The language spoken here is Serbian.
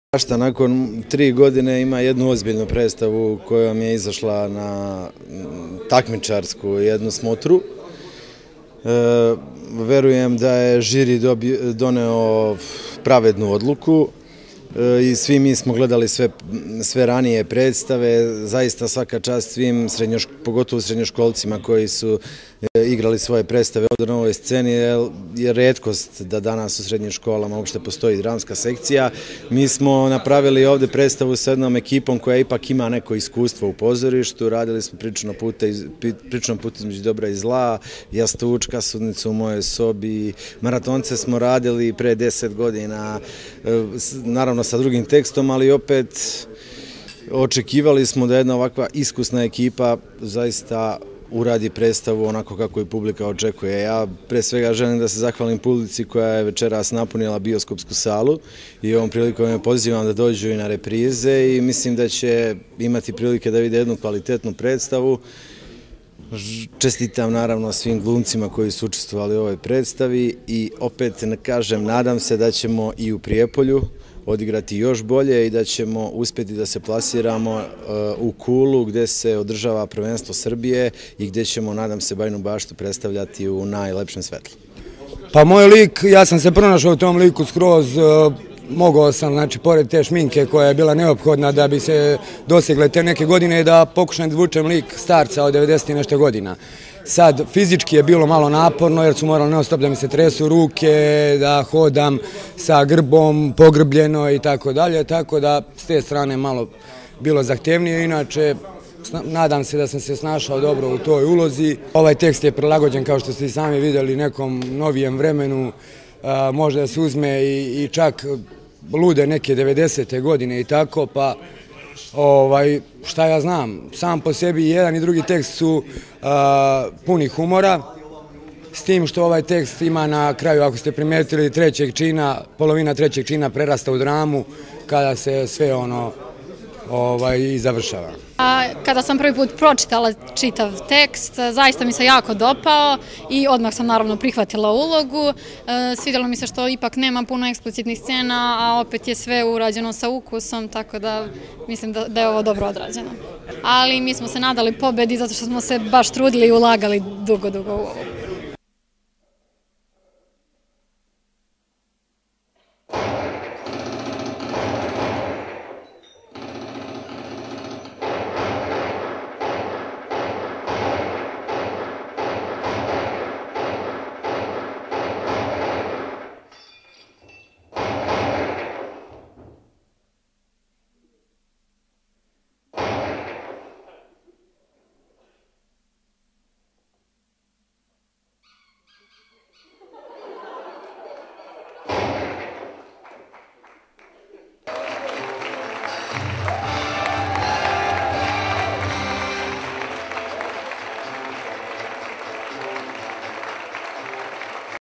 Bašta nakon 3 godine ima jednu ozbiljnu predstavu kojom je izašla na takmičarsku jednu smotru. Verujem da je žiri doneo pravednu odluku i svi mi smo gledali sve ranije predstave. Zaista svaka čast svim, pogotovo srednjoškolcima koji su igrali svoje predstave ovdje na ovoj sceni, jer je retkost da danas u srednjim školama uopšte postoji dramska sekcija. Mi smo napravili ovdje predstavu sa jednom ekipom koja ipak ima neko iskustvo u pozorištu. Radili smo prično put između dobra i zla, Jastučka, Sudnicu u mojoj sobi, Maratonce smo radili pre 10 godina, naravno sa drugim tekstom, ali opet očekivali smo da jedna ovakva iskusna ekipa zaista uradi predstavu onako kako i publika očekuje. Ja pre svega želim da se zahvalim publici koja je večeras napunila bioskopsku salu i ovom prilikom je pozivam da dođu i na reprize i mislim da će imati prilike da vide jednu kvalitetnu predstavu. Čestitam naravno svim glumcima koji su učestvovali u ovoj predstavi i opet kažem, nadam se da ćemo i u Prijepolju odigrati još bolje i da ćemo uspjeti da se plasiramo u Kulu gdje se održava prvenstvo Srbije i gdje ćemo, nadam se, Bajinu Baštu predstavljati u najlepšem svetlu. Pa moj lik, ja sam se pronašao u tom liku skroz, mogao sam, znači, pored te šminke koja je bila neophodna da bi se dosegle te neke godine, da pokušam da izvučem lik starca od 90 i nešto godina. Sad, fizički je bilo malo naporno jer su morali non stop da mi se tresu ruke, da hodam sa grbom pogrbljeno i tako dalje, tako da s te strane malo bilo zahtevnije. Inače, nadam se da sam se snašao dobro u toj ulozi. Ovaj tekst je prilagođen, kao što ste i sami vidjeli, nekom novijem vremenu, možda se uzme i čak lude neke 90. godine i tako, pa šta ja znam, sam po sebi jedan i drugi tekst su puni humora, s tim što ovaj tekst ima na kraju, ako ste primetili, polovina trećeg čina prerasta u dramu kada se sve i završava. Kada sam prvi put pročitala čitav tekst, zaista mi se jako dopao i odmah sam naravno prihvatila ulogu. Svidjelo mi se što ipak nema puno eksplicitnih scena, a opet je sve urađeno sa ukusom, tako da mislim da je ovo dobro odrađeno. Ali mi smo se nadali pobedi zato što smo se baš trudili i ulagali dugo u ovo.